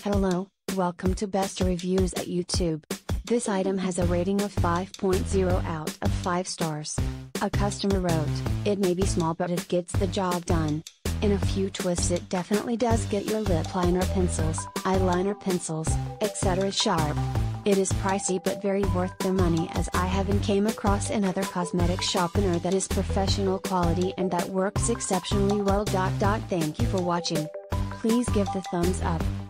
Hello, welcome to Best Reviews at YouTube. This item has a rating of 5.0 out of 5 stars. A customer wrote, "It may be small but it gets the job done. In a few twists it definitely does get your lip liner pencils, eyeliner pencils, etc. sharp. It is pricey but very worth the money as I haven't came across another cosmetic sharpener that is professional quality and that works exceptionally well. Thank you for watching. Please give the thumbs up.